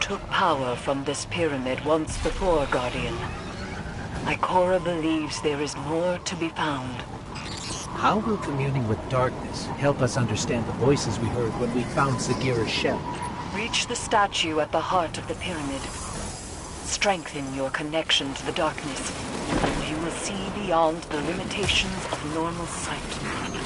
took power from this pyramid once before, Guardian. Ikora believes there is more to be found. How will communing with darkness help us understand the voices we heard when we found Sagira's shell? Reach the statue at the heart of the pyramid. Strengthen your connection to the darkness, and you will see beyond the limitations of normal sight.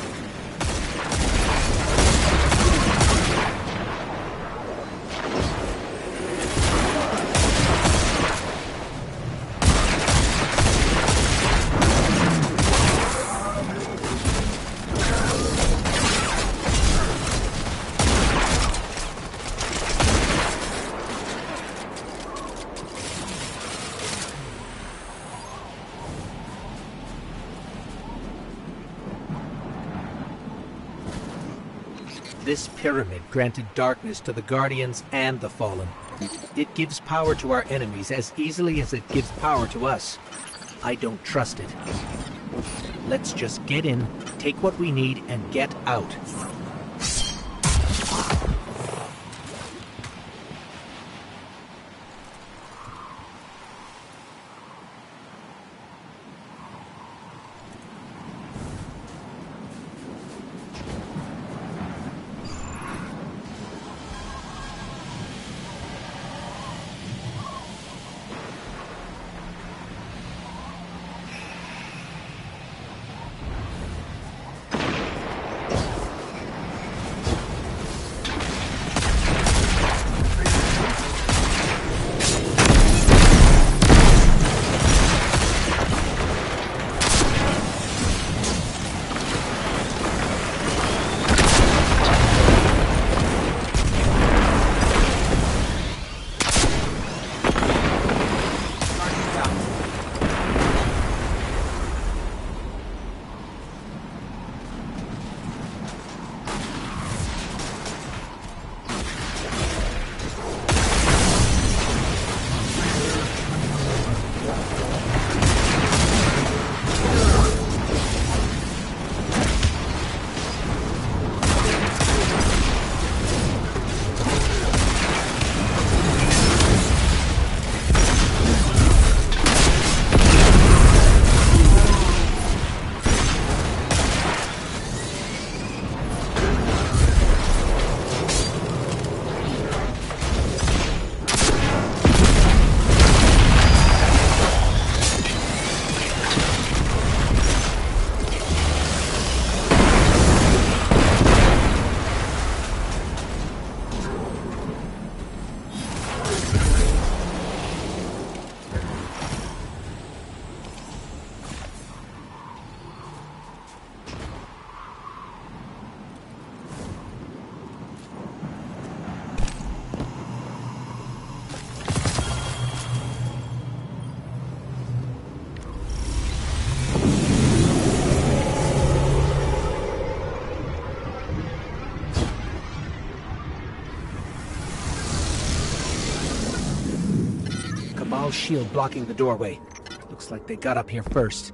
This pyramid granted darkness to the Guardians and the Fallen. It gives power to our enemies as easily as it gives power to us. I don't trust it. Let's just get in, take what we need, and get out. Shield blocking the doorway. Looks like they got up here first.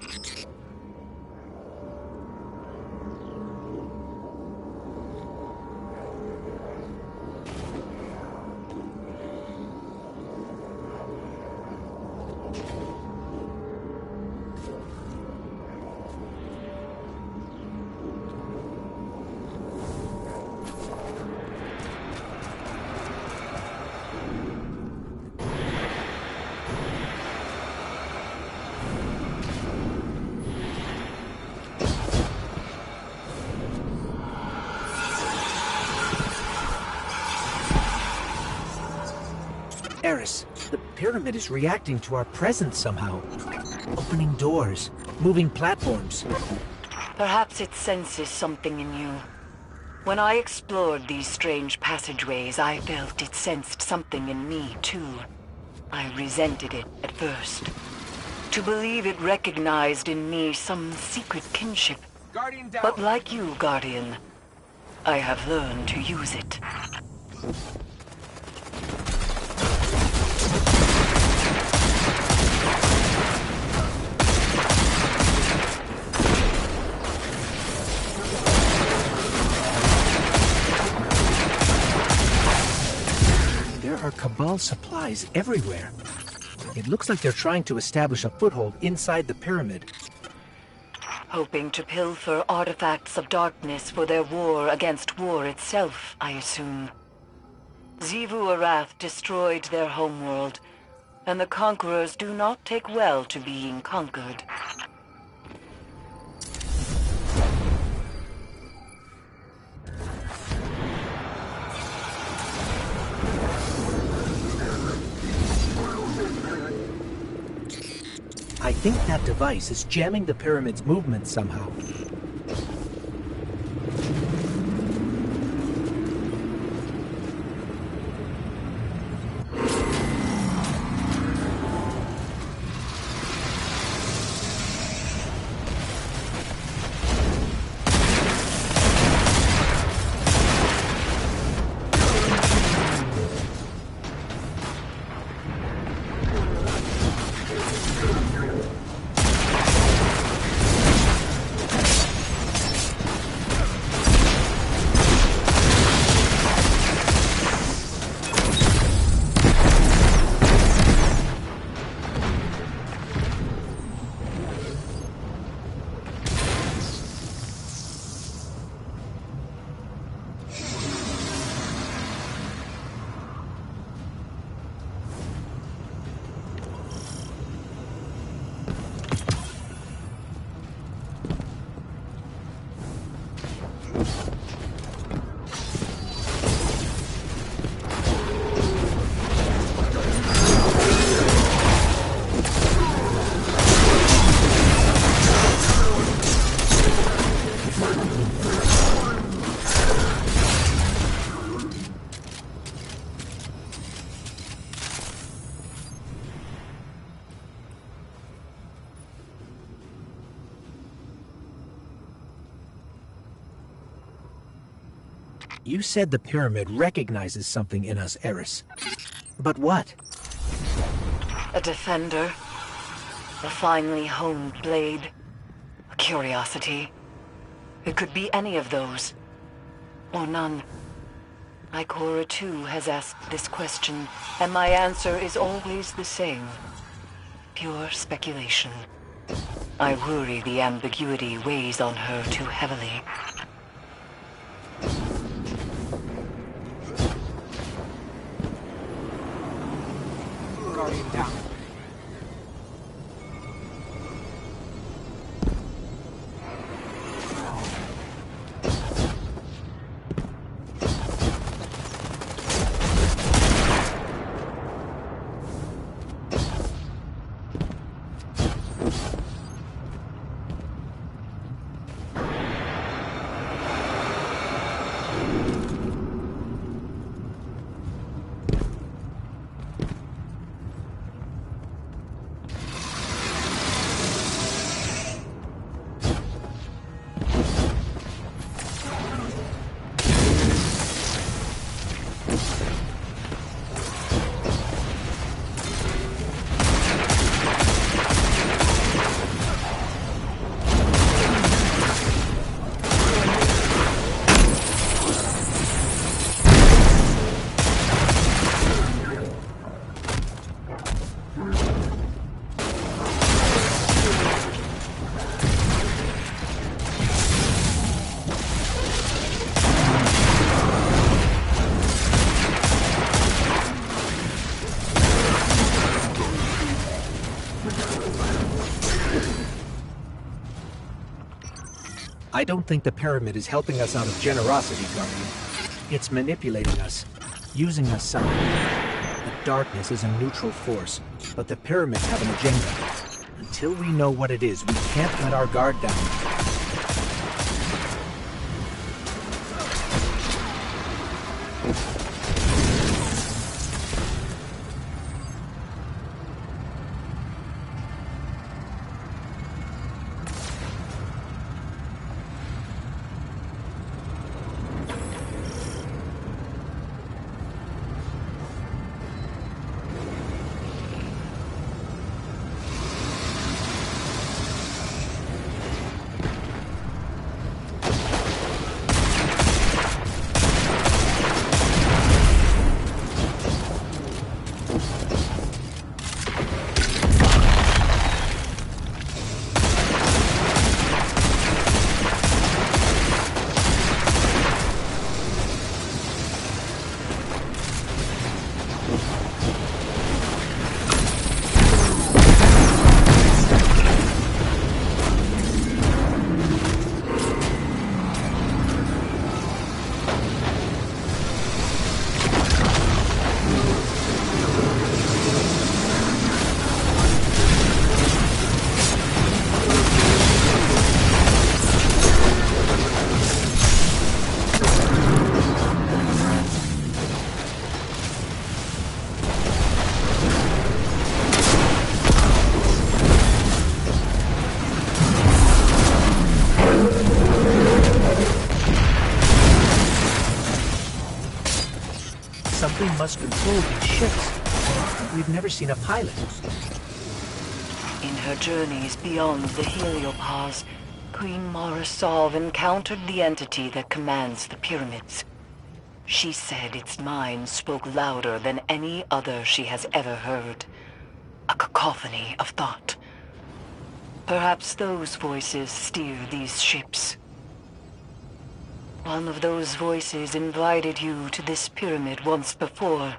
Eris, the pyramid is reacting to our presence somehow. Opening doors, moving platforms. Perhaps it senses something in you. When I explored these strange passageways, I felt it sensed something in me, too. I resented it at first. To believe it recognized in me some secret kinship. Guardian down. But like you, Guardian, I have learned to use it. There are Cabal supplies everywhere. It looks like they're trying to establish a foothold inside the pyramid. Hoping to pilfer artifacts of darkness for their war against war itself, I assume. Xivu Arath destroyed their homeworld, and the conquerors do not take well to being conquered. I think that device is jamming the pyramid's movement somehow. You said the pyramid recognizes something in us, Eris. But what? A defender. A finely honed blade. A curiosity. It could be any of those. Or none. Ikora too has asked this question, and my answer is always the same. Pure speculation. I worry the ambiguity weighs on her too heavily. Guardian down. I don't think the pyramid is helping us out of generosity, Guardian. It's manipulating us, using us somehow. The darkness is a neutral force, but the pyramids have an agenda. Until we know what it is, we can't let our guard down. must control these ships. We've never seen a pilot. In her journeys beyond the heliopause, Queen Mara Solve encountered the entity that commands the pyramids. She said its mind spoke louder than any other she has ever heard. A cacophony of thought. Perhaps those voices steer these ships. One of those voices invited you to this pyramid once before.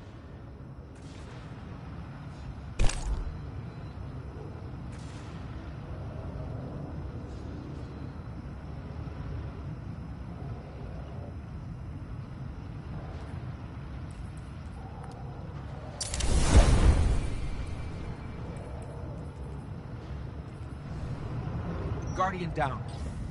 Guardian down.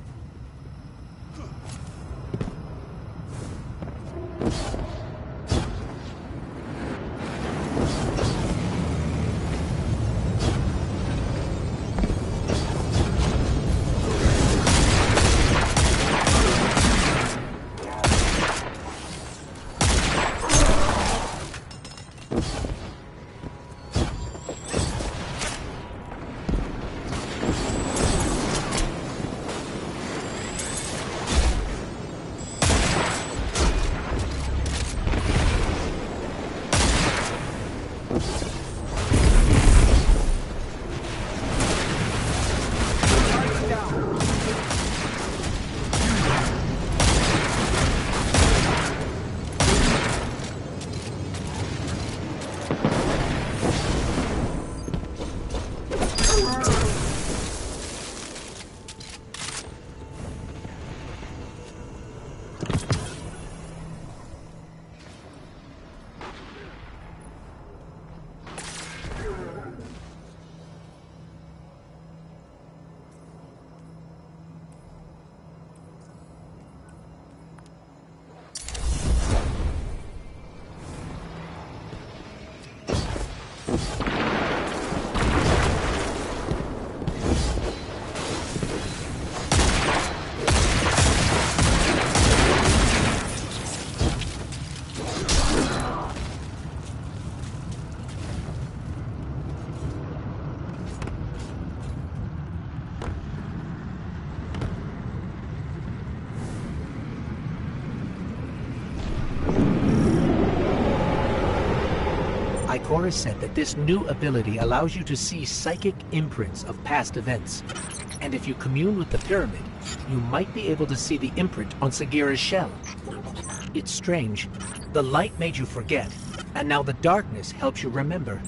Cora said that this new ability allows you to see psychic imprints of past events. And if you commune with the pyramid, you might be able to see the imprint on Sagira's shell. It's strange. The light made you forget, and now the darkness helps you remember.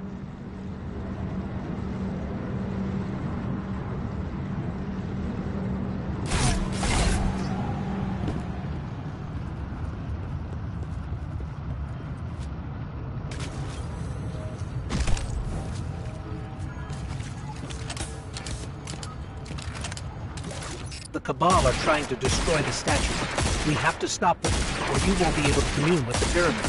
The Cabal are trying to destroy the statue. We have to stop them, or you won't be able to commune with the pyramid.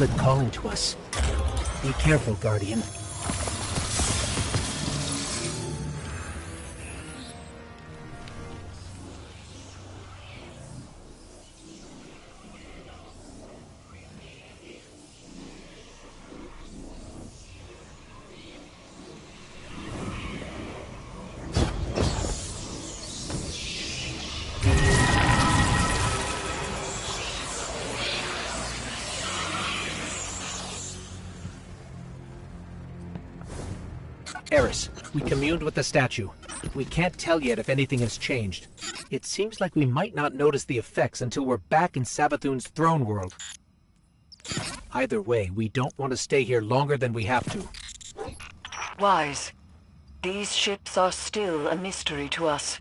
pyramid calling to us. Be careful, Guardian. Eris, we communed with the statue. We can't tell yet if anything has changed. It seems like we might not notice the effects until we're back in Savathun's throne world. Either way, we don't want to stay here longer than we have to. Wise. These ships are still a mystery to us.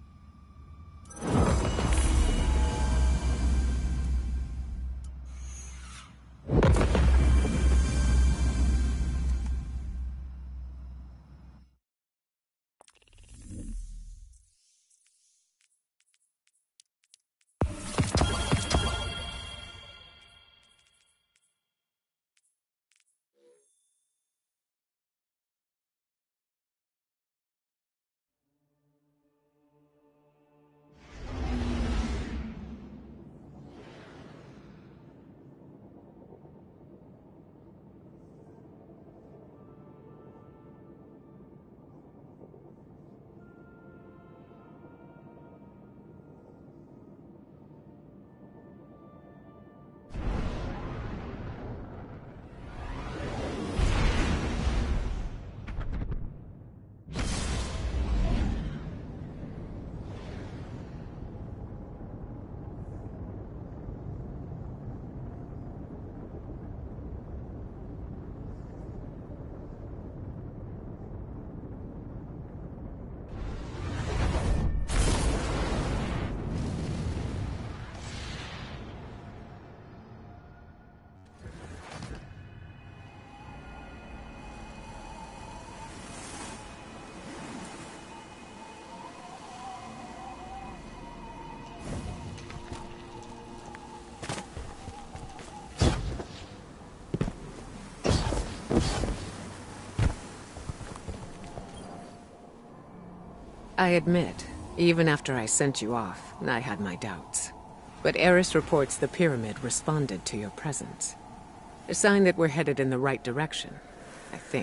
I admit, even after I sent you off, I had my doubts. But Eris reports the pyramid responded to your presence. A sign that we're headed in the right direction, I think.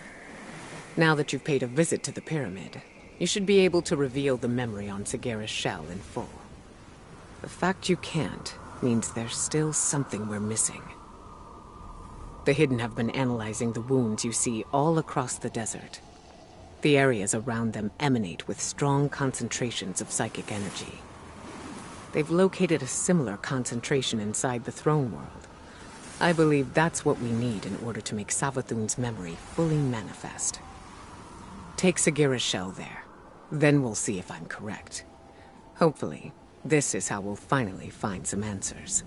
Now that you've paid a visit to the pyramid, you should be able to reveal the memory on Sagara's shell in full. The fact you can't means there's still something we're missing. The Hidden have been analyzing the wounds you see all across the desert. The areas around them emanate with strong concentrations of psychic energy. They've located a similar concentration inside the throne world. I believe that's what we need in order to make Savathun's memory fully manifest. Take Sagara's shell there. Then we'll see if I'm correct. Hopefully, this is how we'll finally find some answers.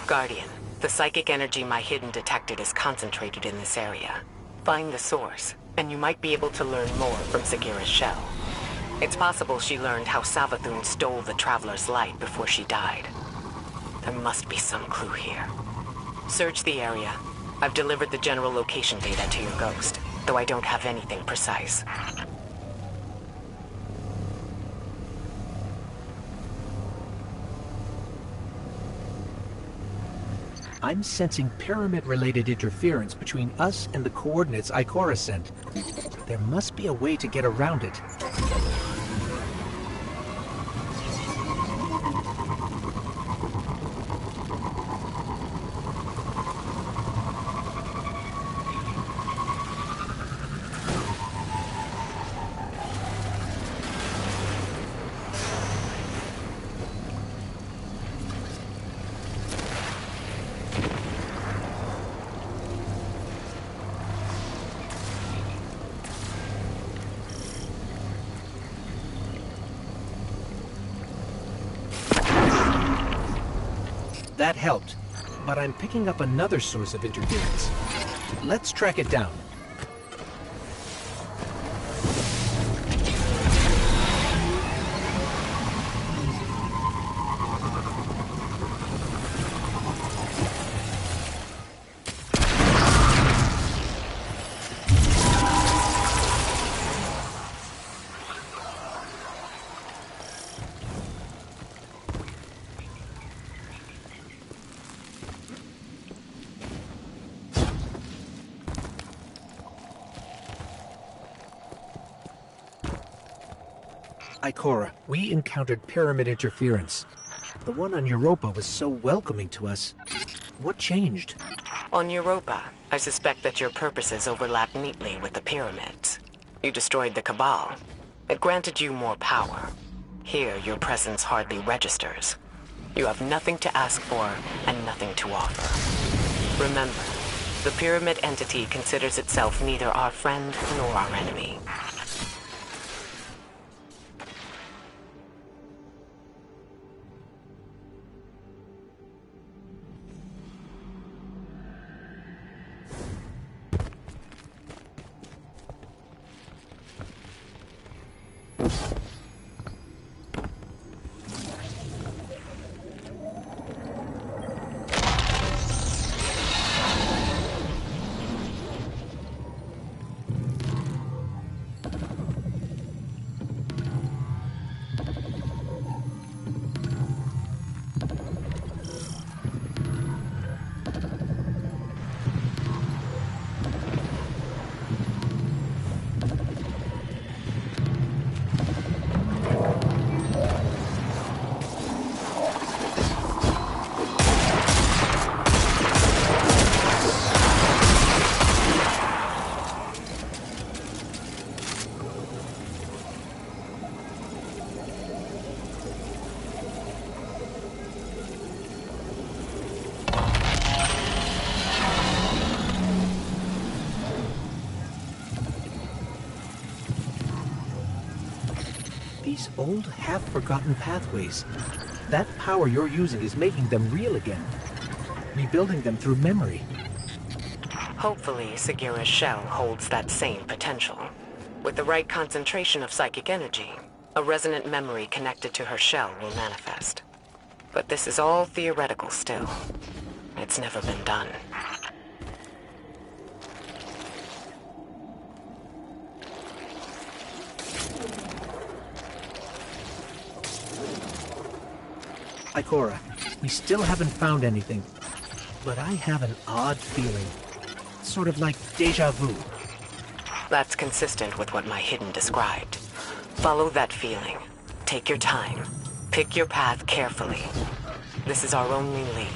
Guardian, the psychic energy my hidden detected is concentrated in this area. Find the source, and you might be able to learn more from Sagira's shell. It's possible she learned how Savathun stole the Traveler's light before she died. There must be some clue here. Search the area. I've delivered the general location data to your ghost, though I don't have anything precise. I'm sensing pyramid-related interference between us and the coordinates Ikora sent. There must be a way to get around it. That helped, but I'm picking up another source of interference. Let's track it down. Ikora, we encountered pyramid interference. The one on Europa was so welcoming to us. What changed? On Europa, I suspect that your purposes overlap neatly with the pyramids. You destroyed the Cabal. It granted you more power. Here, your presence hardly registers. You have nothing to ask for and nothing to offer. Remember, the pyramid entity considers itself neither our friend nor our enemy. These old, half-forgotten pathways. That power you're using is making them real again. Rebuilding them through memory. Hopefully, Sagira's shell holds that same potential. With the right concentration of psychic energy, a resonant memory connected to her shell will manifest. But this is all theoretical still. It's never been done. Ikora, we still haven't found anything, but I have an odd feeling. Sort of like deja vu. That's consistent with what my hidden described. Follow that feeling. Take your time. Pick your path carefully. This is our only lead.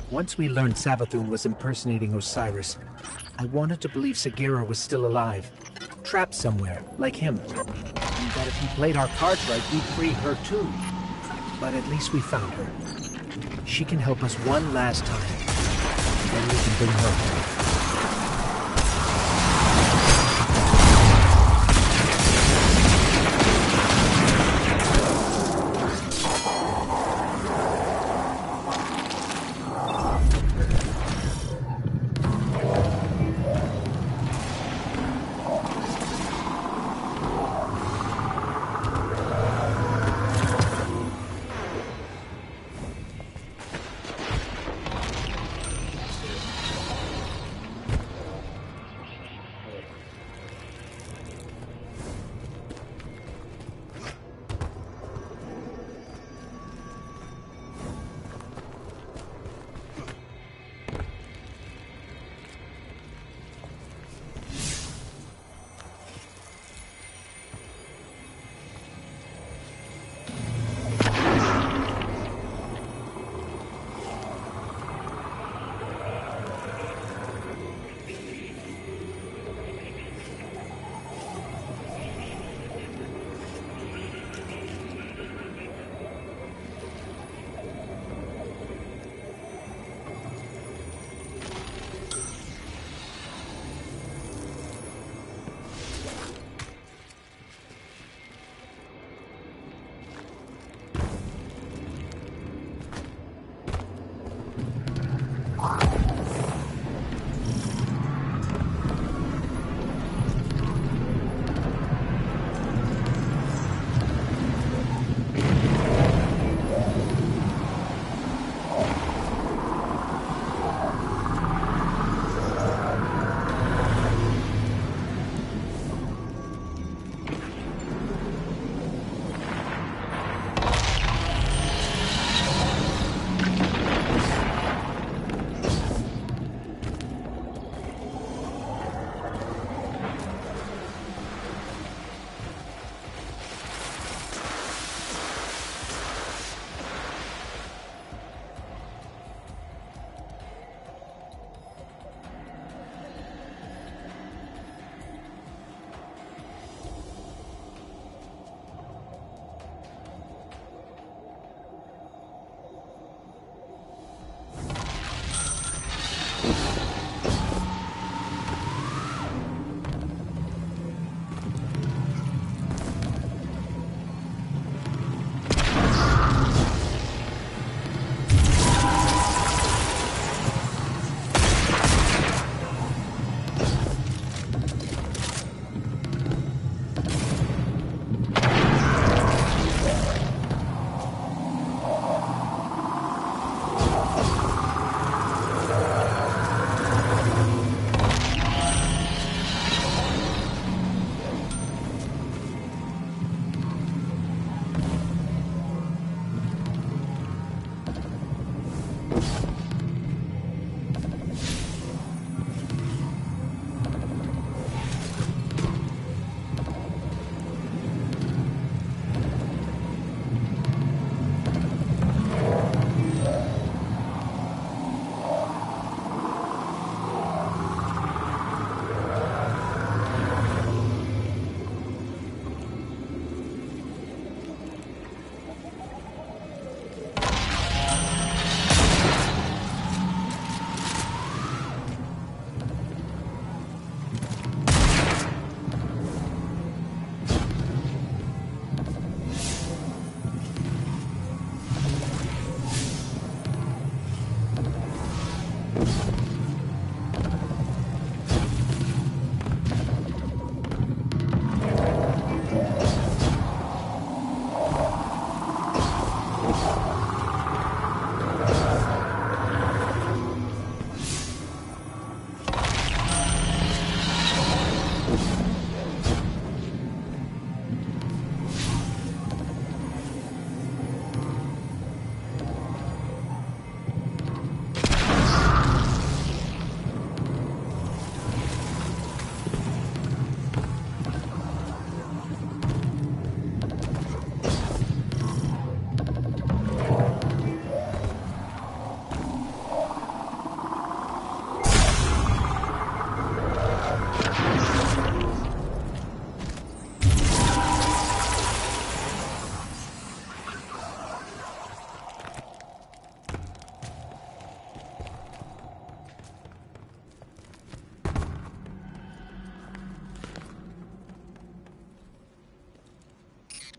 Once we learned Savathun was impersonating Osiris, I wanted to believe Sagira was still alive, trapped somewhere, like him. And that if he played our cards right, we'd free her too. But at least we found her. She can help us one last time. Then we can bring her home.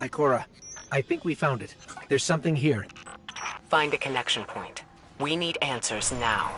Ikora, I think we found it. There's something here. Find a connection point. We need answers now.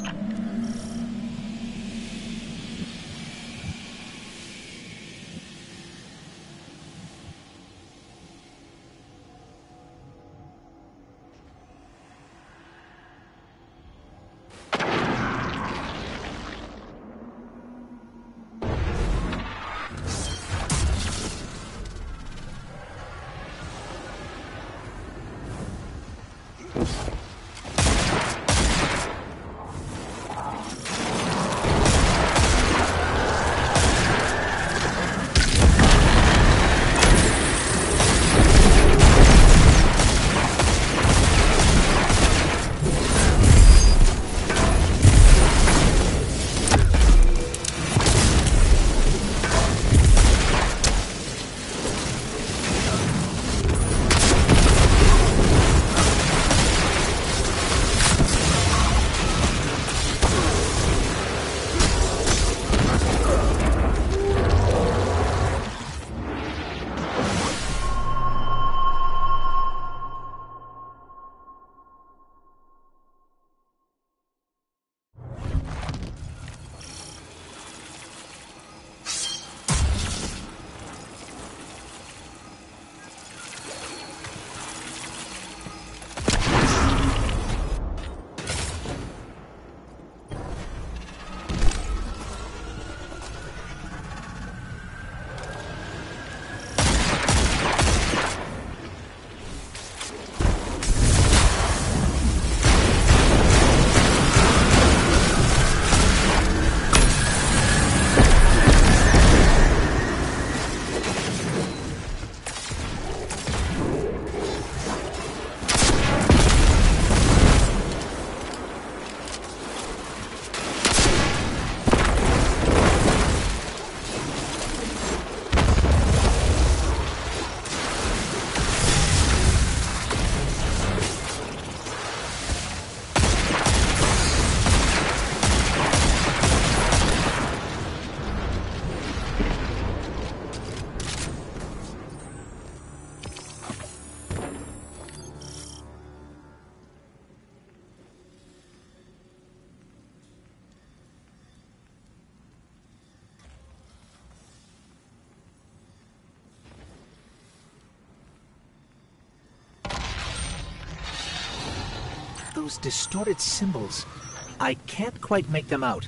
Those distorted symbols. I can't quite make them out.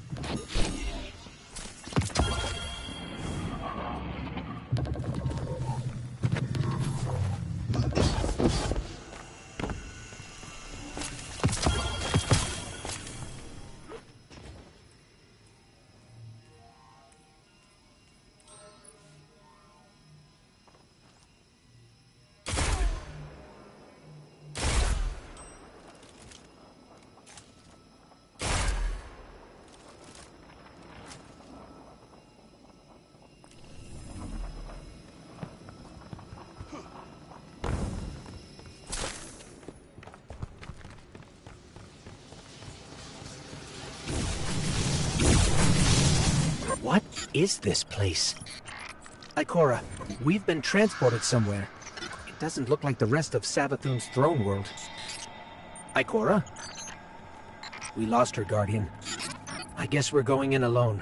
What is this place? Ikora, we've been transported somewhere. It doesn't look like the rest of Savathun's throne world. Ikora? We lost her, Guardian. I guess we're going in alone.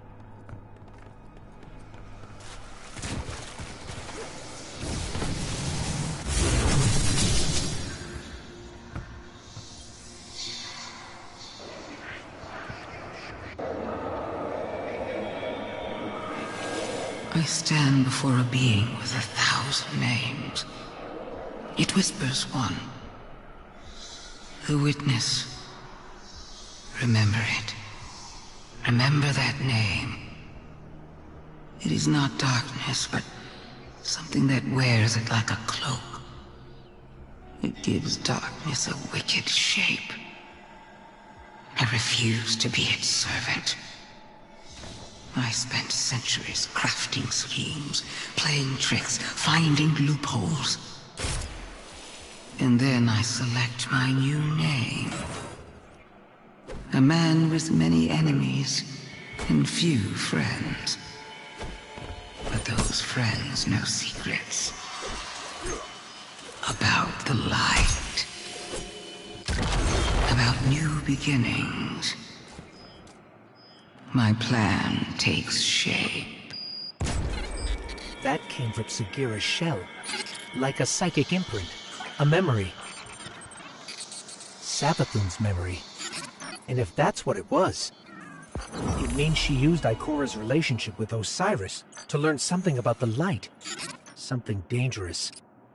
I stand before a being with 1,000 names. It whispers one. The witness. Remember it. Remember that name. It is not darkness, but something that wears it like a cloak. It gives darkness a wicked shape. I refuse to be its servant. I spent centuries crafting schemes, playing tricks, finding loopholes. And then I select my new name. A man with many enemies and few friends. But those friends know secrets. About the light. About new beginnings. My plan takes shape. That came from Sagira's shell. Like a psychic imprint. A memory. Savathun's memory. And if that's what it was, it means she used Ikora's relationship with Osiris to learn something about the light. Something dangerous.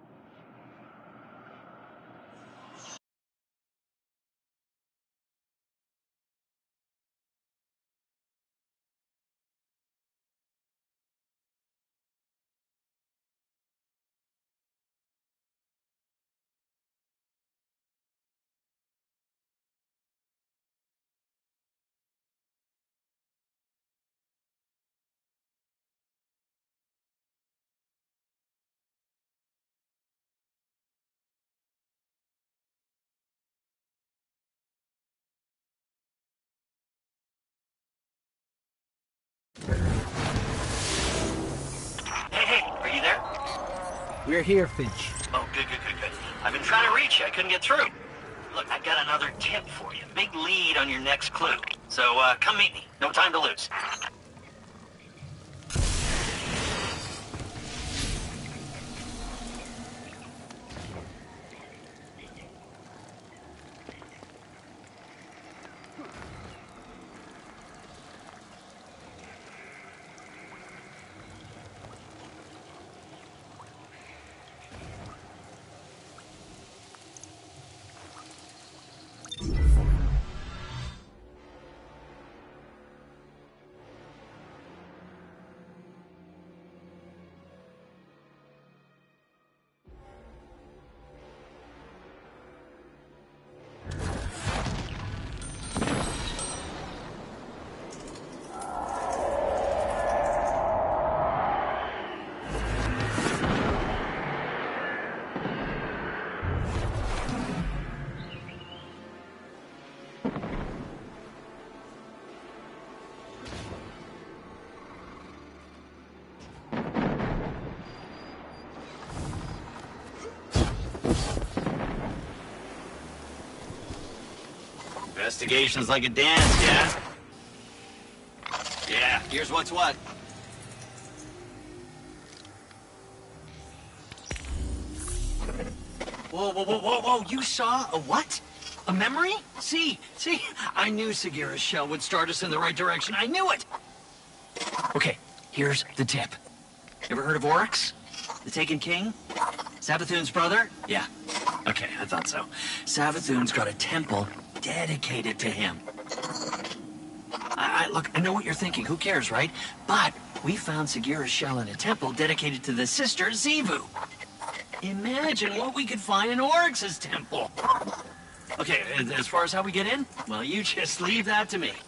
Hey, are you there? We're here, Finch. Oh, good. I've been trying to reach you. I couldn't get through. Look, I got another tip for you. Big lead on your next clue. So, come meet me. No time to lose. Investigation's like a dance, yeah? Yeah, here's what's what. Whoa, you saw a what? A memory? See, I knew Sagira's shell would start us in the right direction. I knew it! Okay, here's the tip. Ever heard of Oryx? The Taken King? Savathun's brother? Yeah. Okay, I thought so. Savathun's got a temple dedicated to him. Look, I know what you're thinking. Who cares, right? But we found Sagira's shell in a temple dedicated to the sister Xivu. Imagine what we could find in Oryx's temple. Okay, as far as how we get in, well, you just leave that to me.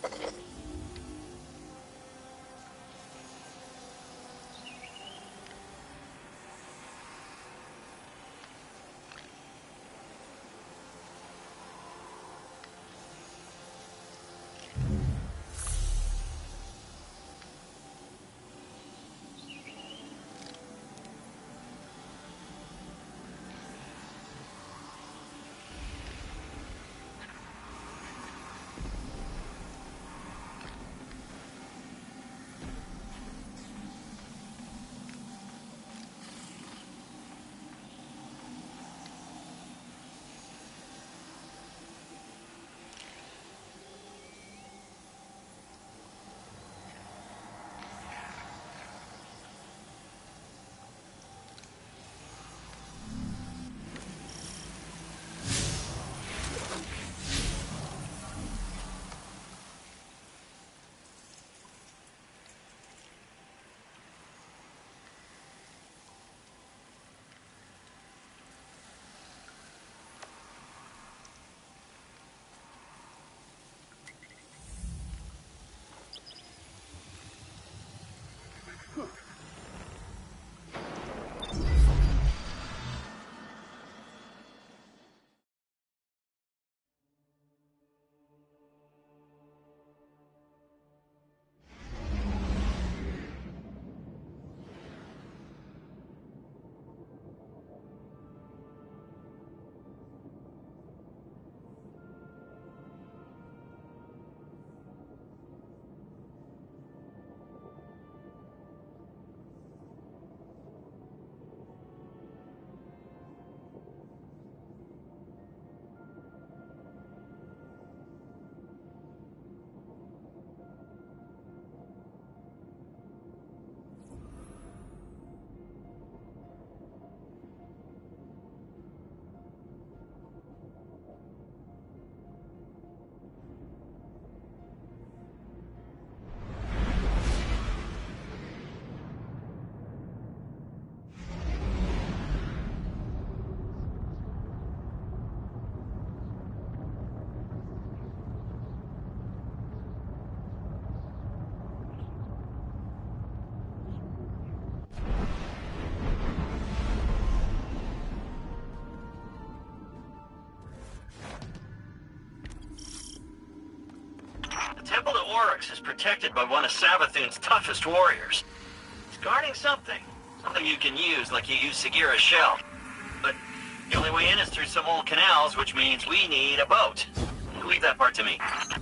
Oryx is protected by one of Savathun's toughest warriors. He's guarding something. Something you can use like you use Sagira's shell. But the only way in is through some old canals, which means we need a boat. Leave that part to me.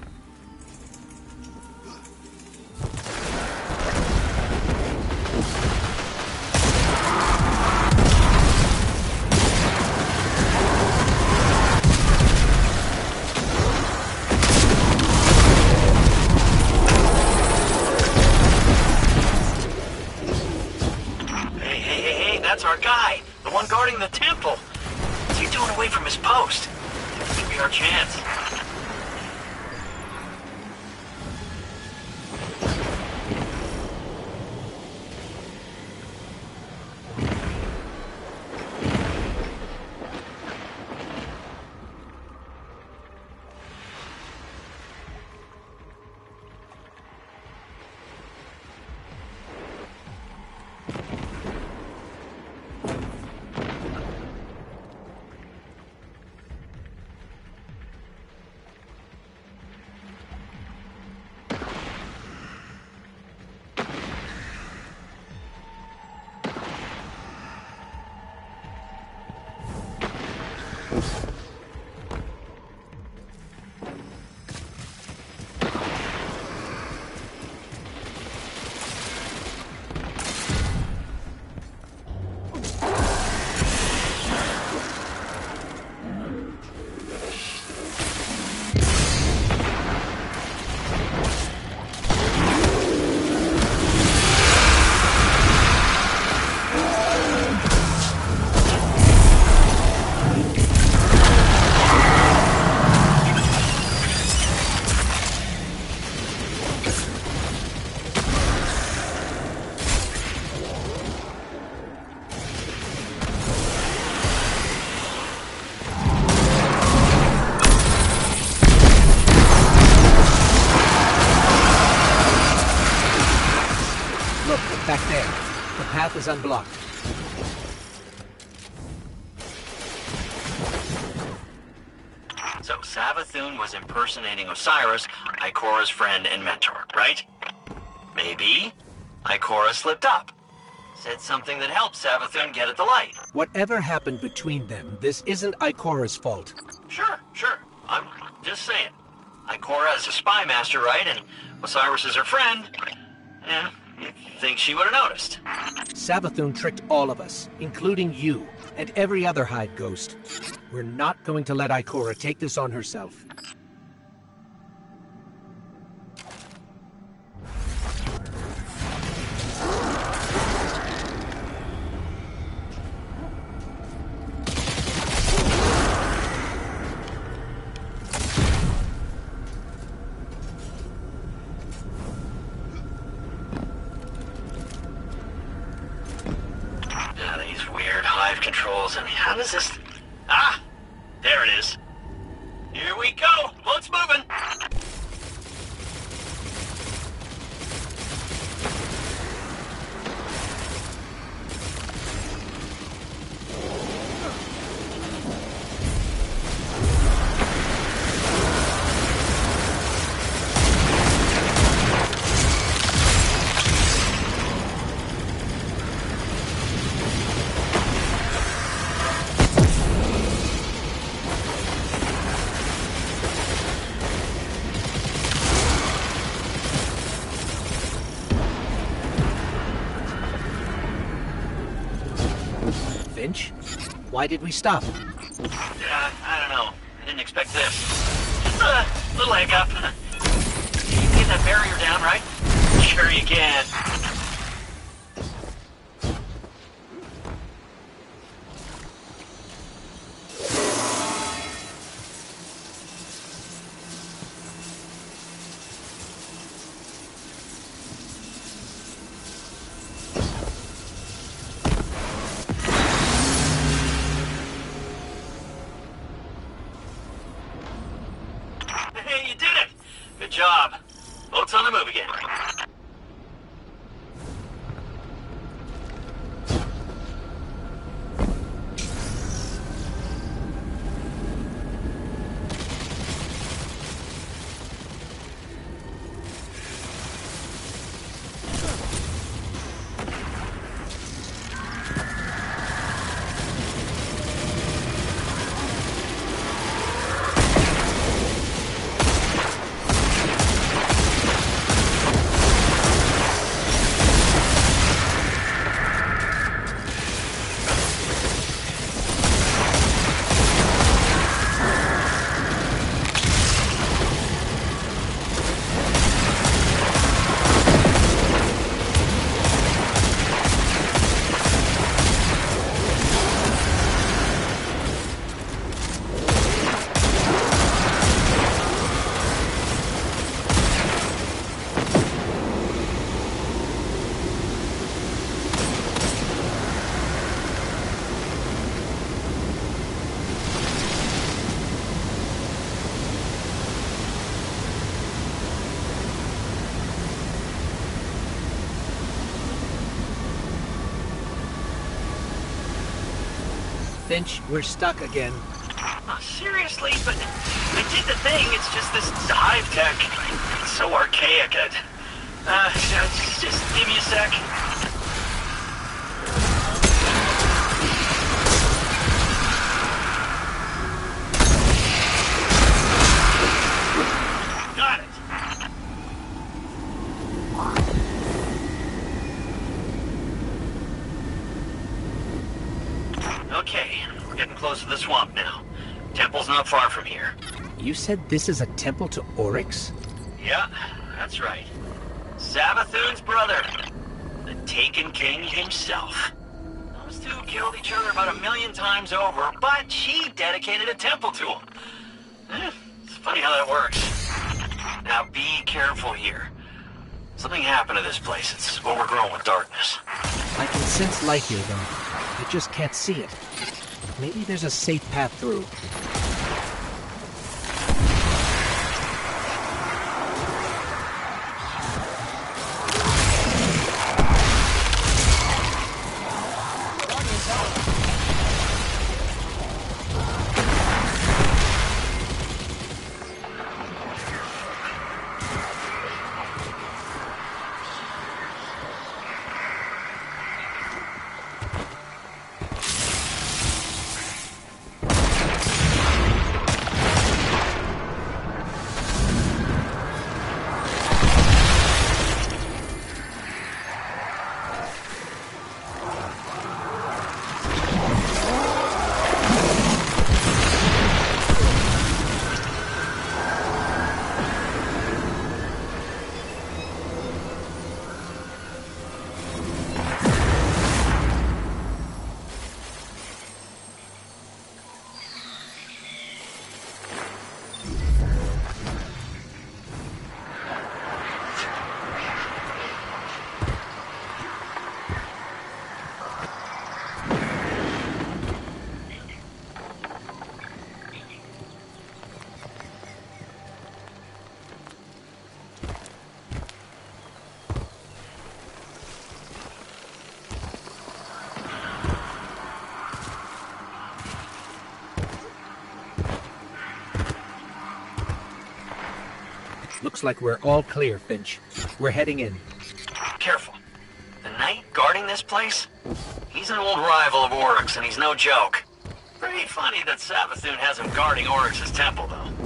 That's our guy, the one guarding the temple. What's he doing away from his post? This could be our chance. Back there. The path is unblocked. So Savathun was impersonating Osiris, Ikora's friend and mentor, right? Maybe Ikora slipped up. Said something that helped Savathun get at the light. Whatever happened between them, this isn't Ikora's fault. Sure. I'm just saying. Ikora is a spy master, right? And Osiris is her friend. Yeah, you'd think she would have noticed. Savathun tricked all of us, including you, and every other Hive Ghost. We're not going to let Ikora take this on herself. Controls, and how does this... Ah! There it is. Here we go! Boat's moving! Why did we stop? I don't know. I didn't expect this. Just a little hiccup. You can get that barrier down, right? Sure you can. Job. Boat's on the move again. Finch, we're stuck again. Seriously, but I did the thing. It's just this hive tech. It's so archaic. Just give me a sec. Got it. Okay, we're getting close to the swamp now. Temple's not far from here. You said this is a temple to Oryx? Yeah, that's right. Savathun's brother. The Taken King himself. Those two killed each other about 1,000,000 times over, but she dedicated a temple to him. It's funny how that works. Now be careful here. Something happened to this place. It's overgrown with darkness. I can sense light here, though. I just can't see it. Maybe there's a safe path through. Looks like we're all clear, Finch. We're heading in. Careful. The knight guarding this place? He's an old rival of Oryx, and he's no joke. Pretty funny that Savathun has him guarding Oryx's temple, though.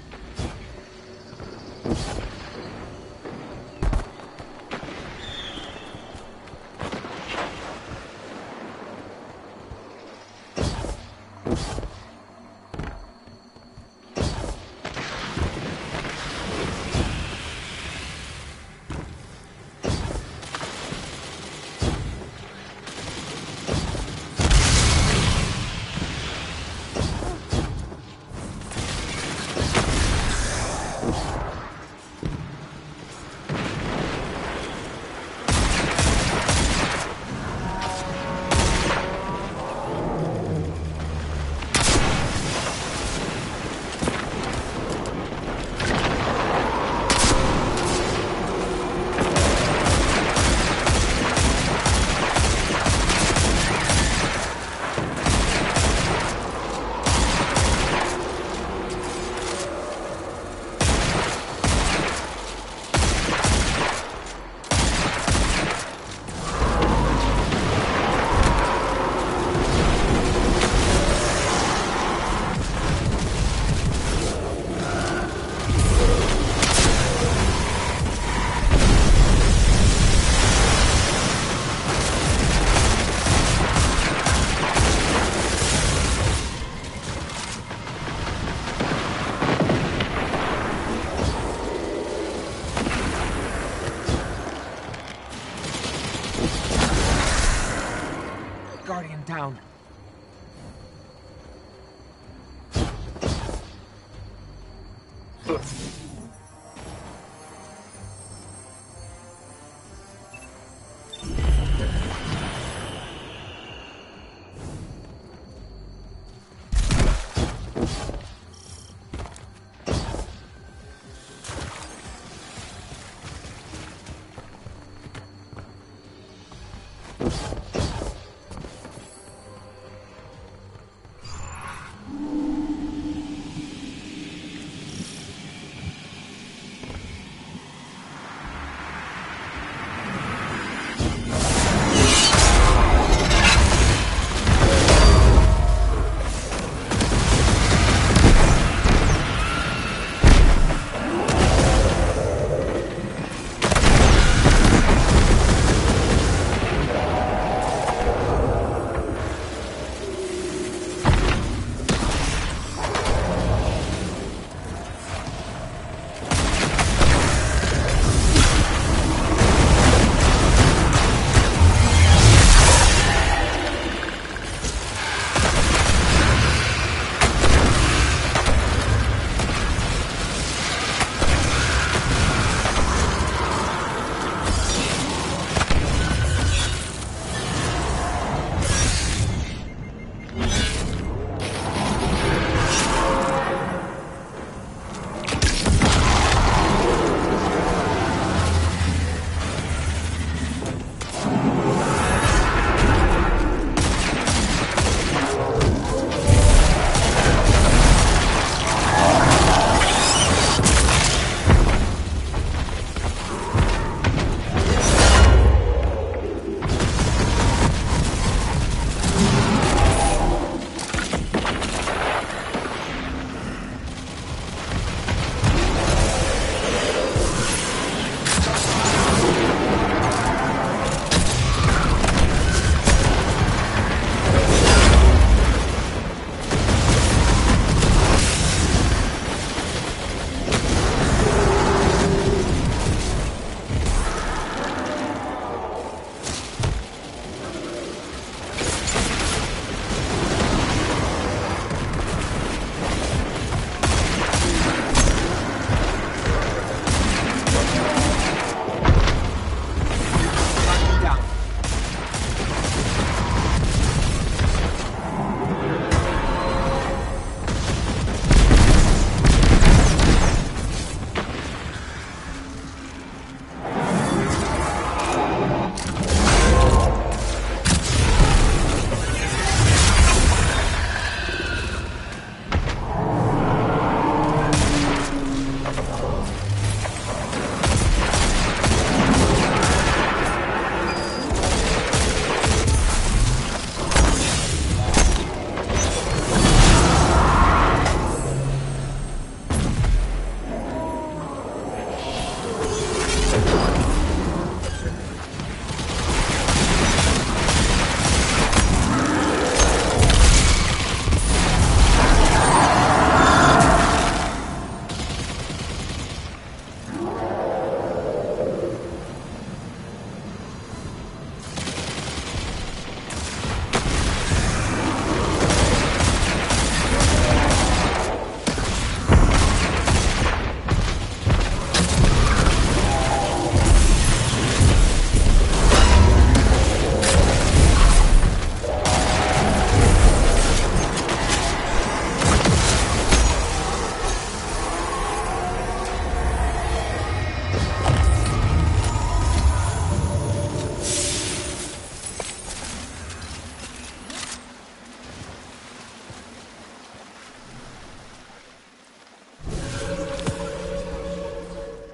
Guardian down.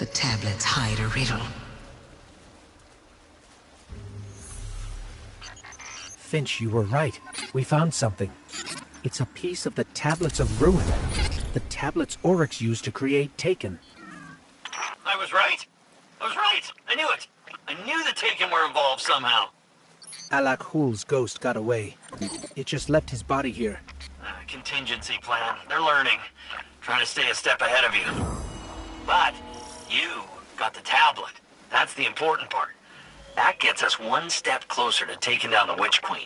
The tablets hide a riddle. Finch, you were right. We found something. It's a piece of the Tablets of Ruin. The tablets Oryx used to create Taken. I was right. I was right. I knew it. I knew the Taken were involved somehow. Alak Hul's ghost got away. It just left his body here. Contingency plan. They're learning. Trying to stay a step ahead of you. But you got the tablet. That's the important part. That gets us one step closer to taking down the Witch Queen.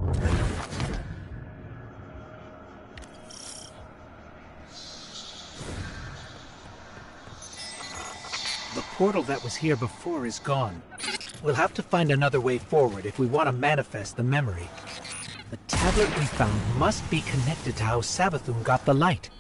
The portal that was here before is gone. We'll have to find another way forward if we want to manifest the memory. The tablet we found must be connected to how Savathun got the light.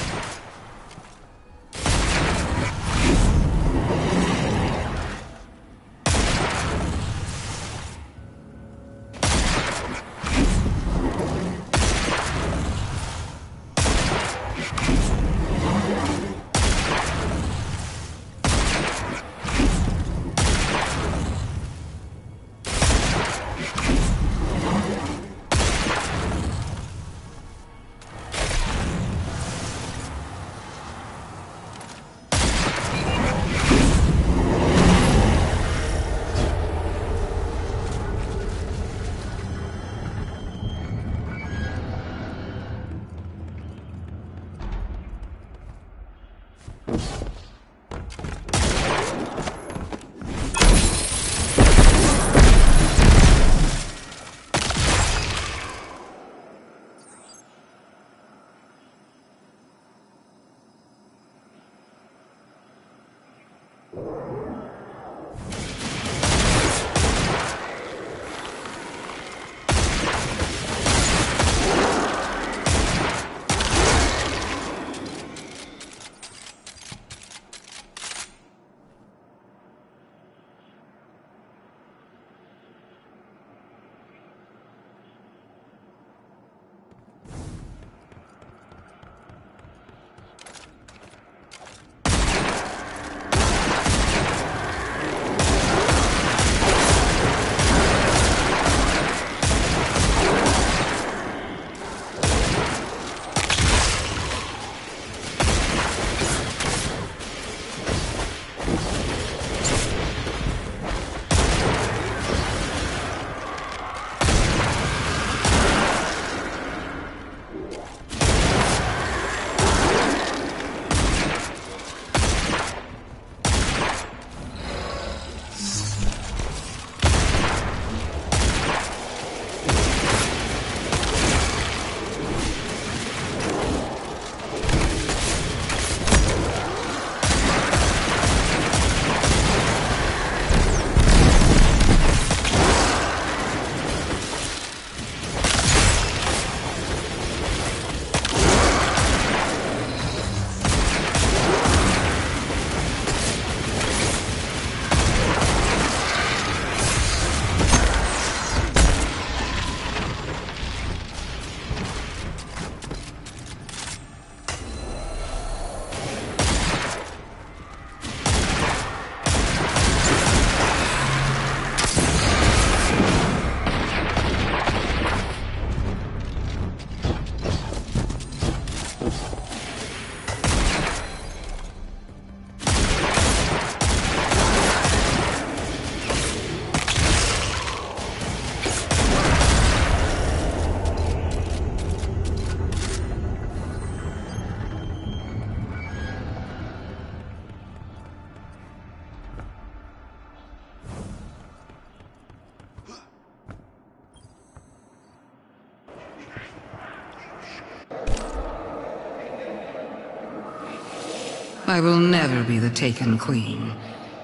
I will never be the Taken Queen.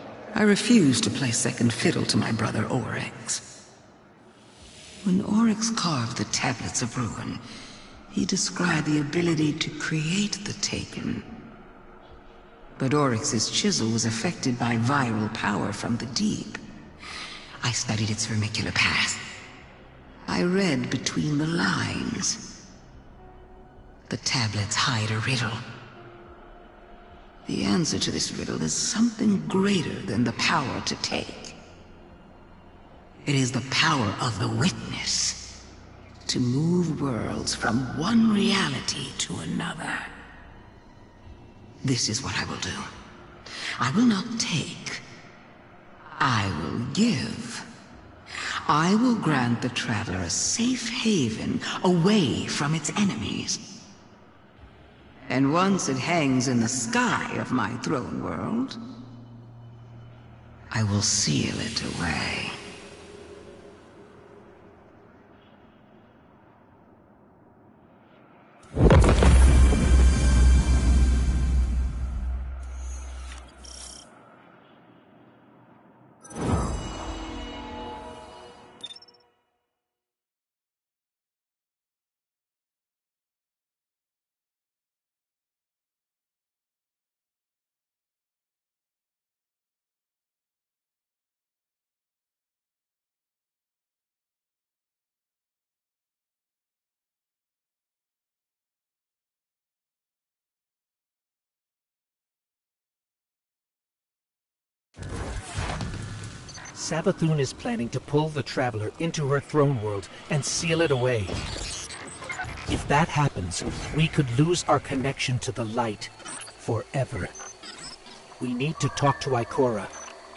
I refuse to play second fiddle to my brother Oryx. When Oryx carved the Tablets of Ruin, he described the ability to create the Taken. But Oryx's chisel was affected by viral power from the deep. I studied its vermicular path. I read between the lines. The tablets hide a riddle. The answer to this riddle is something greater than the power to take. It is the power of the witness to move worlds from one reality to another. This is what I will do. I will not take. I will give. I will grant the Traveler a safe haven away from its enemies. And once it hangs in the sky of my throne world, I will seal it away. Savathun is planning to pull the Traveler into her throne world and seal it away. If that happens, we could lose our connection to the light forever. We need to talk to Ikora.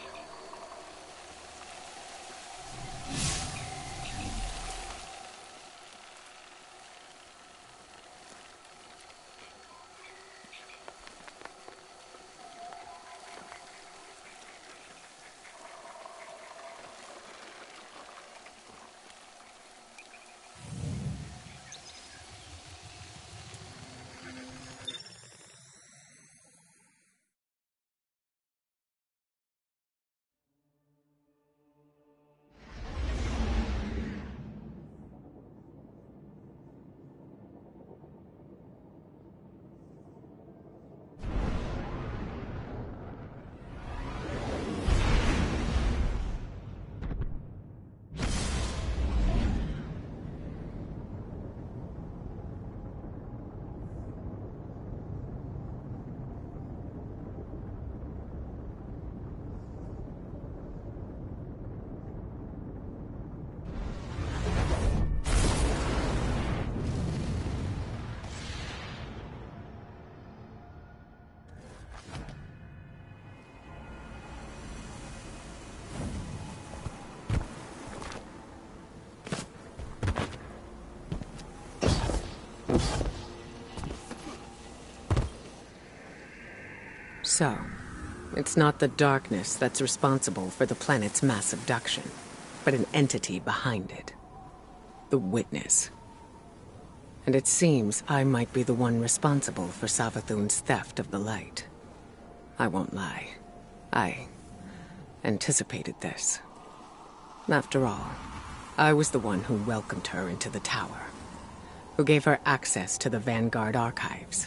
So, it's not the darkness that's responsible for the planet's mass abduction, but an entity behind it. The Witness. And it seems I might be the one responsible for Savathun's theft of the light. I won't lie. I anticipated this. After all, I was the one who welcomed her into the tower, who gave her access to the Vanguard archives.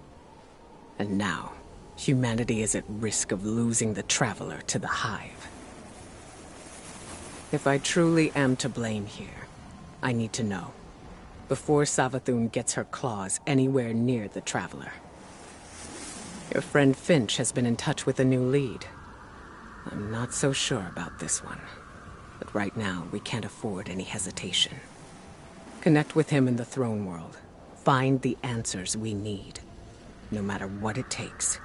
And now, humanity is at risk of losing the Traveler to the Hive. If I truly am to blame here, I need to know, before Savathun gets her claws anywhere near the Traveler. Your friend Finch has been in touch with a new lead. I'm not so sure about this one, but right now we can't afford any hesitation. Connect with him in the Throne World. Find the answers we need, no matter what it takes.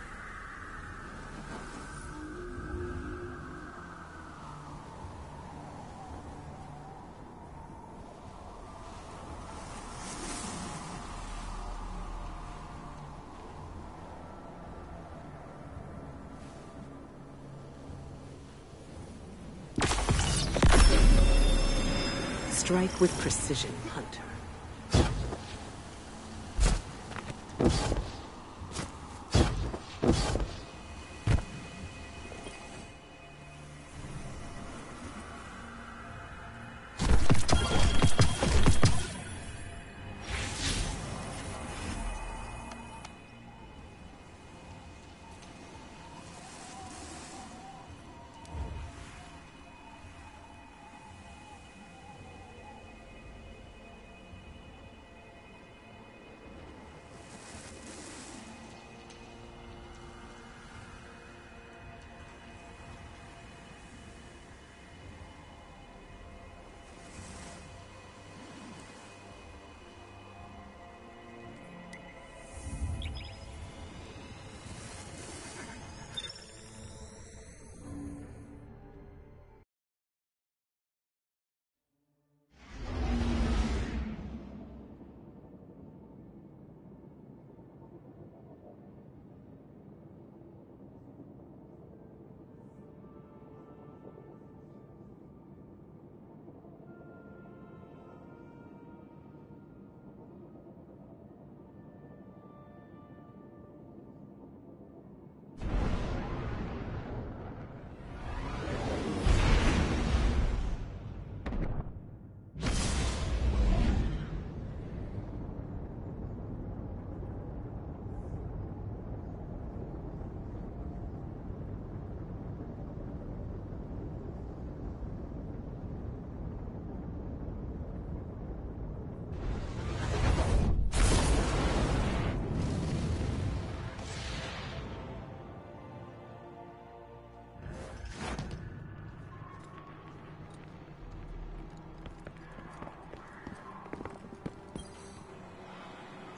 Strike with precision, Hunter.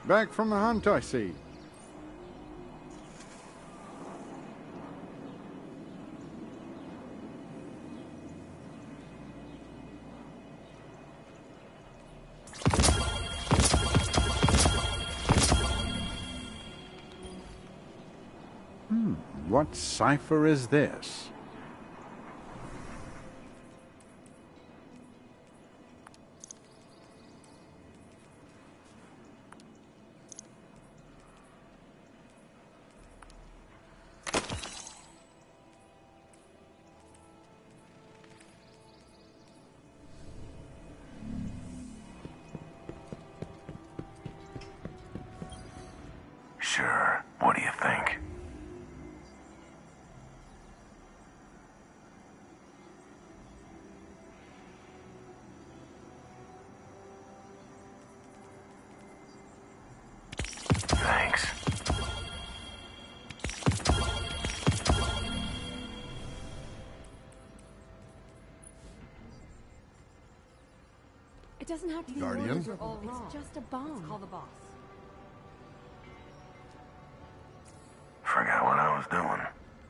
Back from the hunt, I see. What cipher is this? Sure. What do you think? Thanks. It doesn't have to be Guardian? orders are all wrong. It's just a bomb. Let's call the boss. Forgot what I was doing.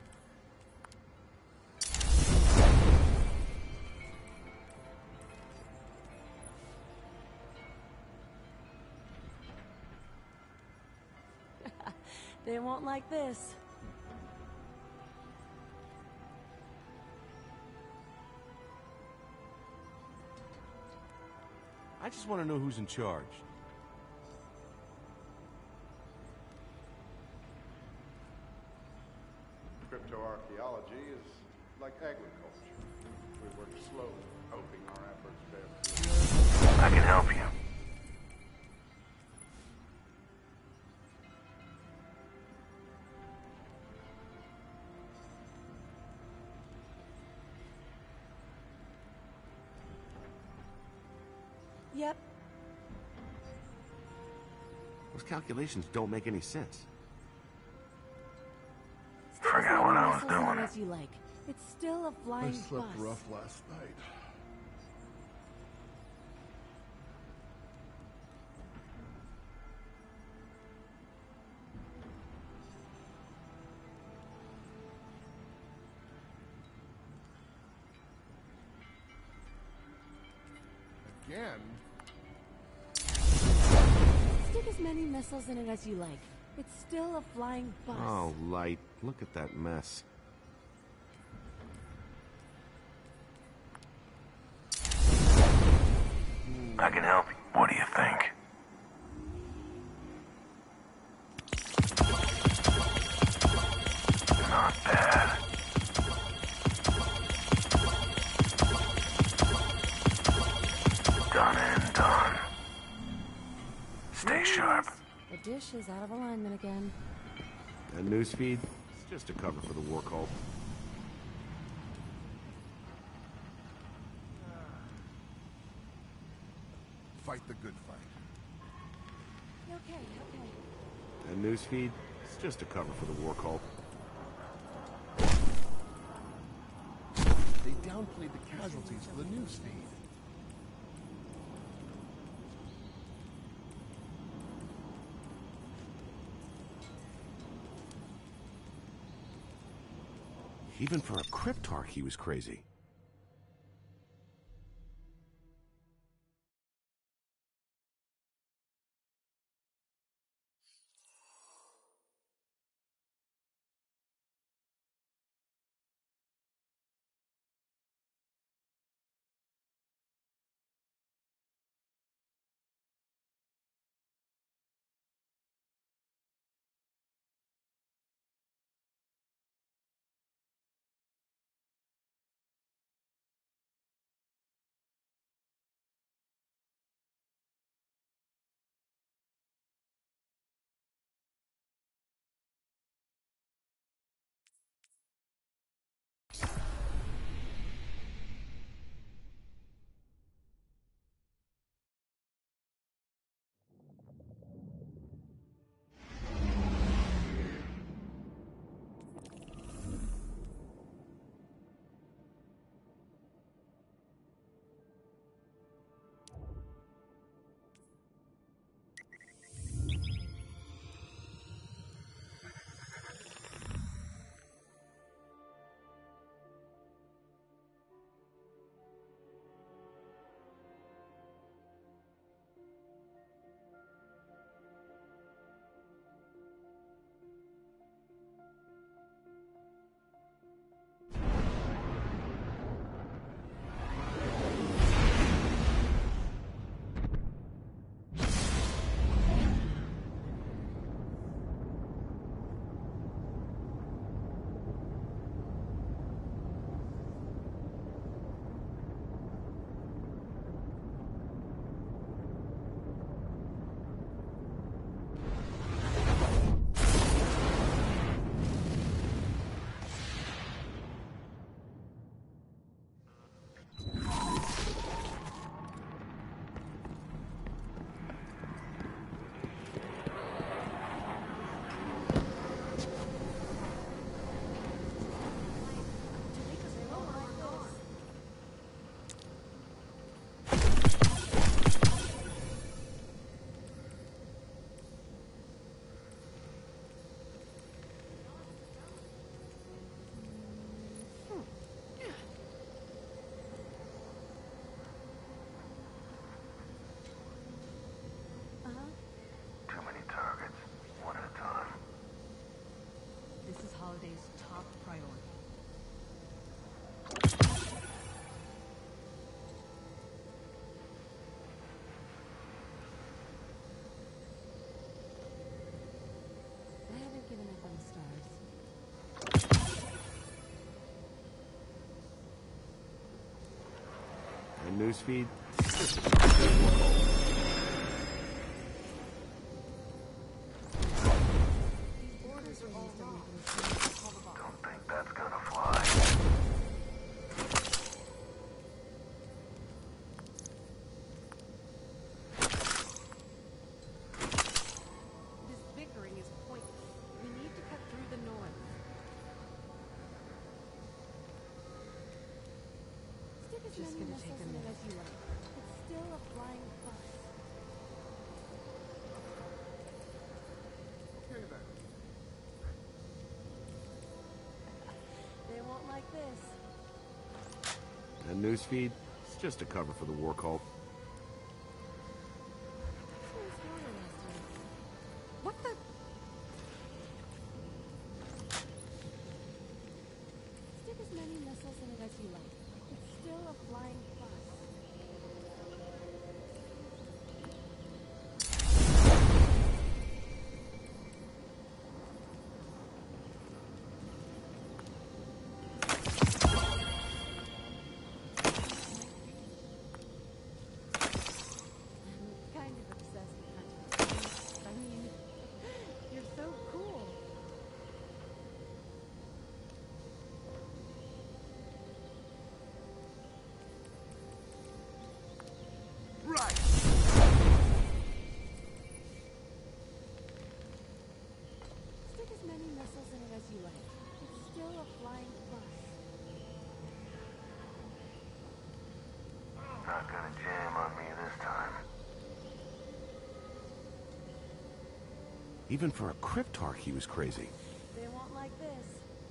They won't like this. I just want to know who's in charge. Cryptoarchaeology is like agriculture. We work slowly, hoping our efforts bear fruit. I can help you. Yep. Those calculations don't make any sense. Forgot what I was Missiles in it doing. As you like. It's still a flying bus. last night. Again? Stick as many missiles in it as you like. It's still a flying bus. Oh, Light, look at that mess. I can help you. What do you think? Not bad. Done and done. Stay sharp. The dish is out of alignment again. That newsfeed, it's just a cover for the war cult. Fight the good fight. Okay, okay. That newsfeed, it's just a cover for the war cult. They downplayed the casualties for the newsfeed. Even for a cryptarch, he was crazy. Holiday's top priority. I haven't given up on the stars. And newsfeed? Don't think that's gonna fly. This bickering is pointless. We need to cut through the noise. Stick as Just many gonna take missiles a in it minute. as you like. It's still a flying bus. Okay then. They won't like this. And newsfeed? It's just a cover for the war cult. Seems harder last time. What the? Stick as many missiles in it as you like. It's still a flying bus. I'm kind of obsessed with hunters. I mean, you're so cool. Right! Stick as many missiles in it as you like. It's still a flying bus. Not gonna jam on me this time. Even for a cryptarch, he was crazy. They won't like this.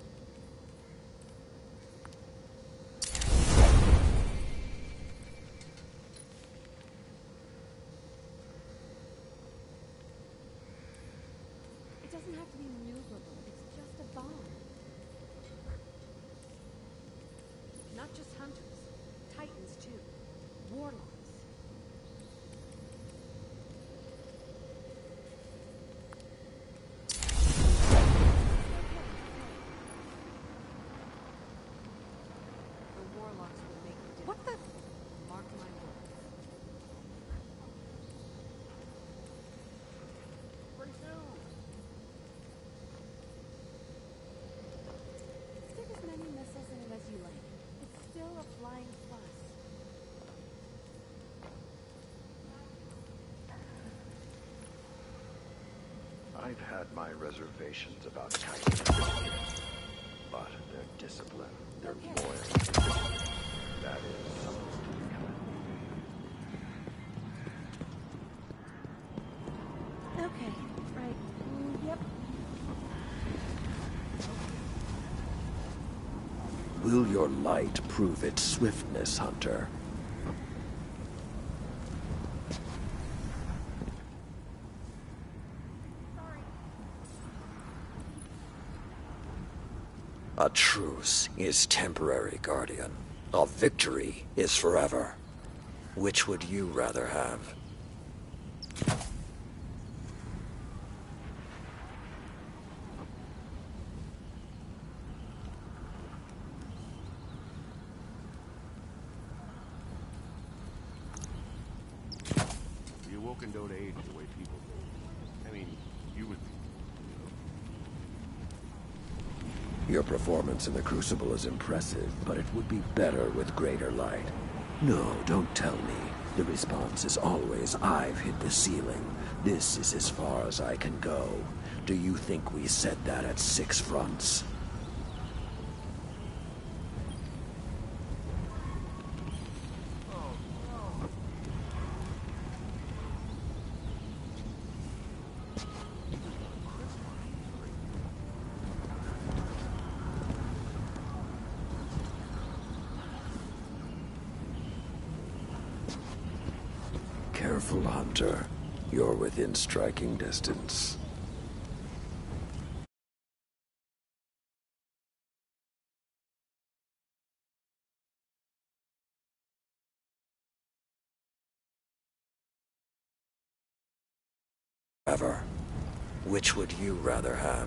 It doesn't have to be maneuverable. It's just a bomb. Not just hunters. Titans, too. Warlocks. The warlocks will make a difference. What the? Mark my words. Pretty soon. Stick as many missiles in it as you like. It's still a flying bus. I've had my reservations about Titans, but their discipline, their loyalty, that is something to be commended. Okay, right. Yep. Will your light prove its swiftness, Hunter? A truce is temporary, Guardian. A victory is forever. Which would you rather have? The Awoken don't age the way people do. I mean, you would... Your performance in the Crucible is impressive, but it would be better with greater light. No, don't tell me. The response is always, I've hit the ceiling. This is as far as I can go. Do you think we said that at 6 fronts? Careful, Hunter. You're within striking distance. Ever. Which would you rather have?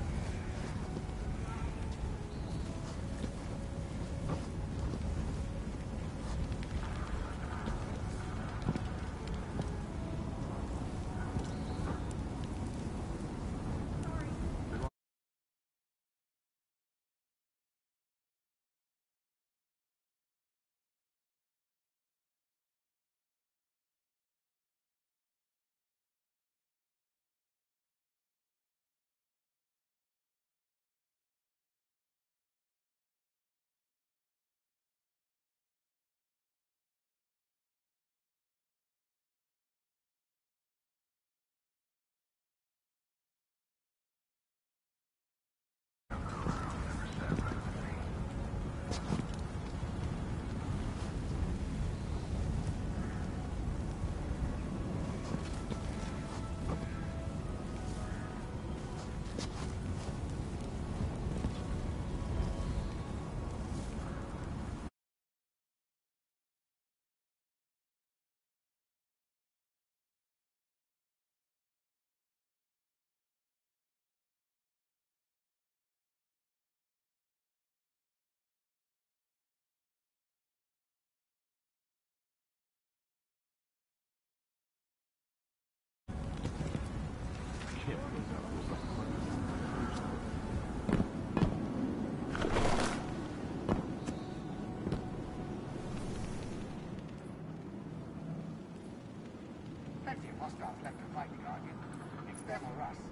Plenty of hostiles left to fight, Guardian. It's them or us.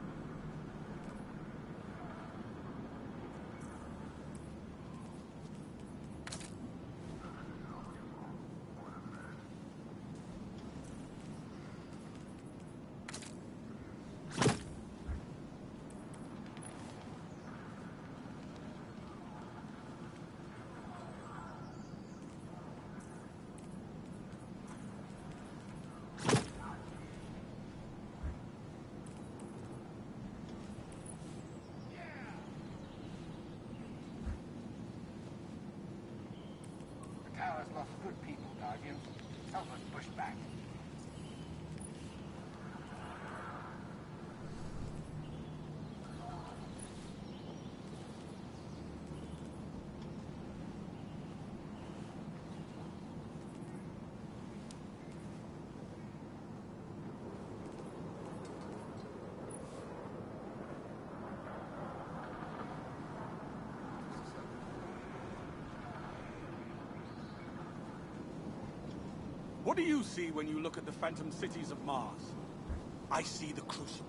The tower's lost good people, Guardian. Help us push back. What do you see when you look at the phantom cities of Mars? I see the Crucible.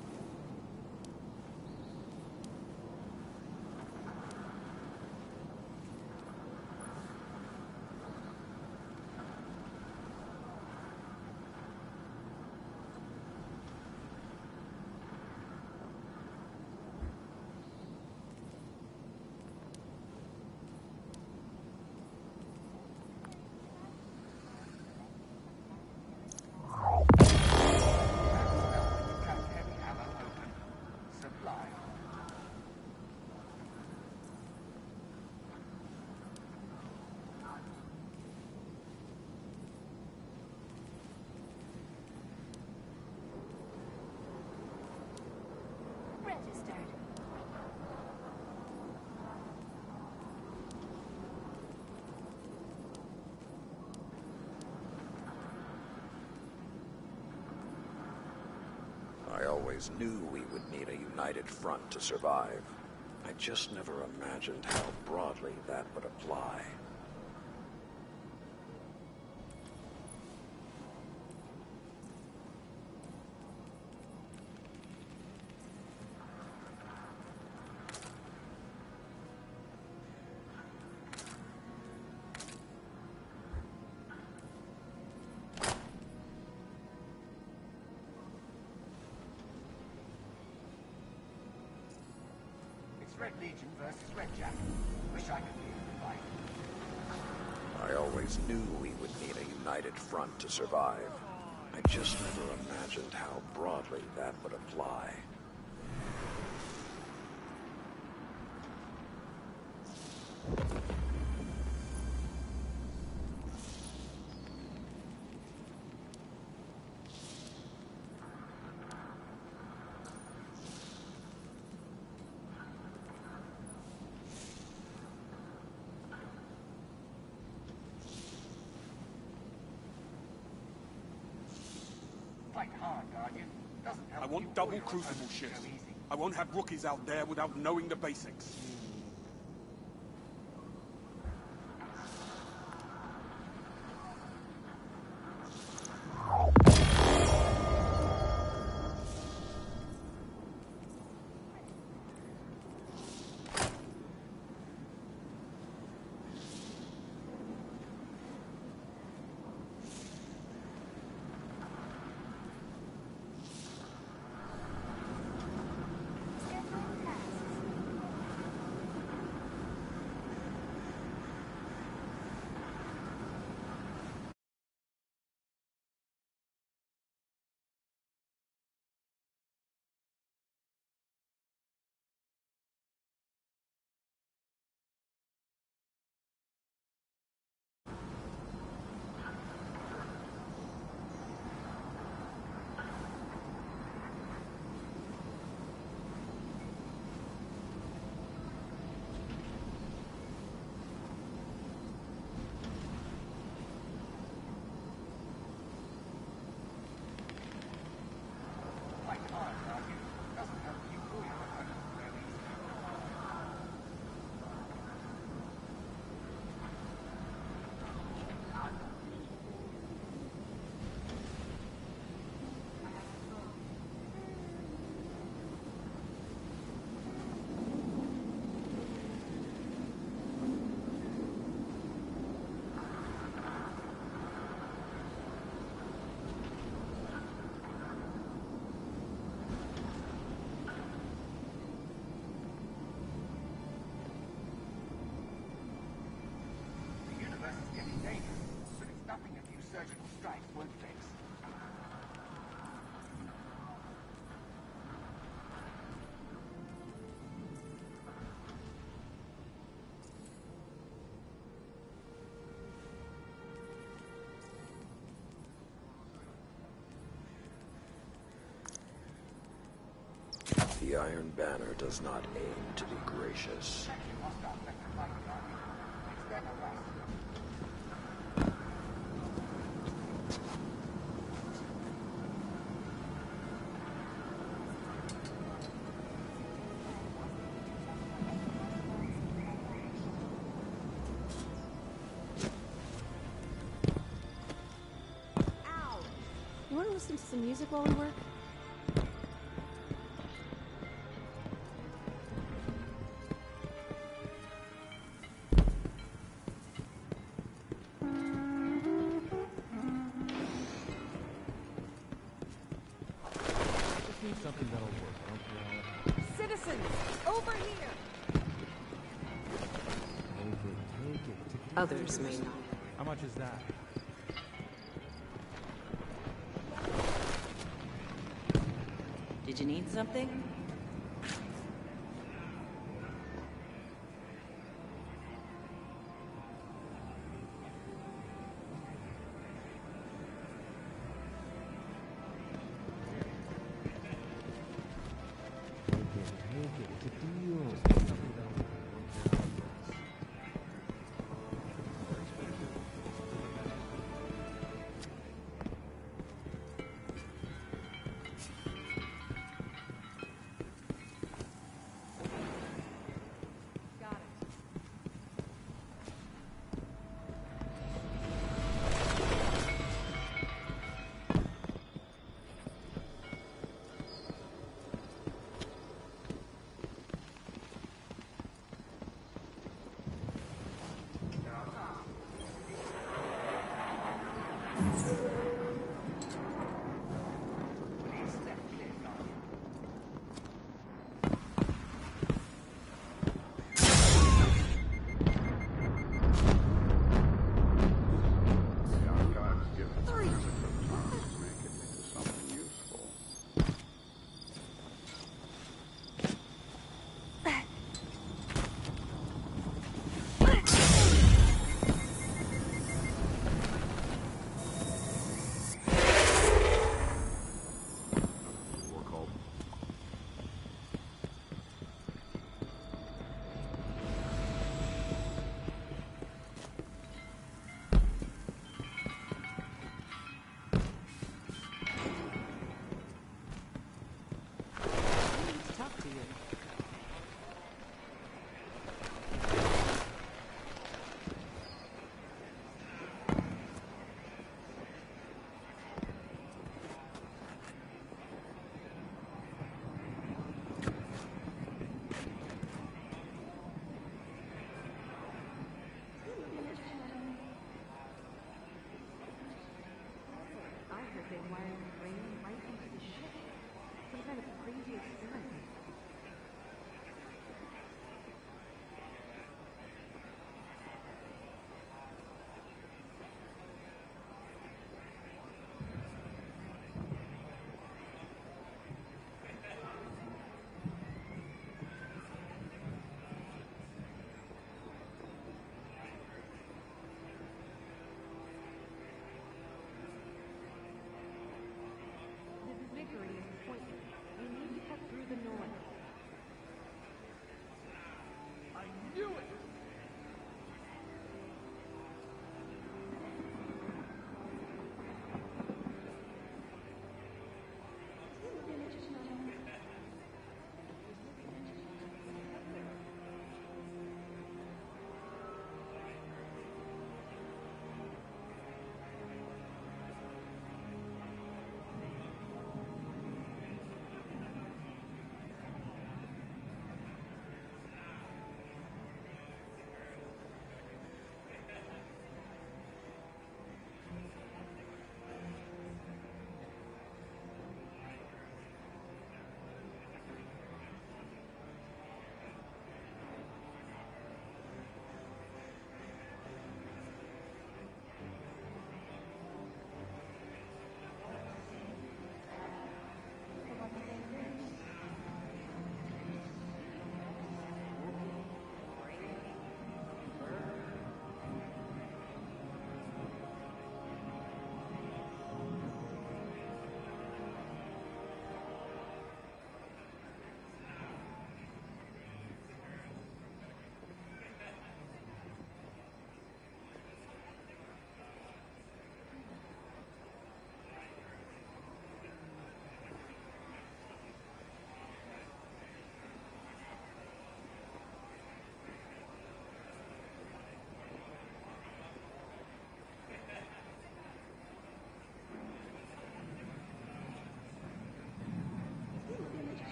Registered. I always knew we would need a united front to survive. I just never imagined how broadly that would apply. Red Legion versus Red Jacket. Wish I could be in the fight. I always knew we would need a united front to survive. I just never imagined how broadly that would apply. want double crucible shifts. I won't have rookies out there without knowing the basics. Surgical strikes won't fix. The Iron Banner does not aim to be gracious. You want to listen to some music while we work? Just need something that'll work, don't you? Citizens, over here! Take it. Others may not. How much is that? Did you need something?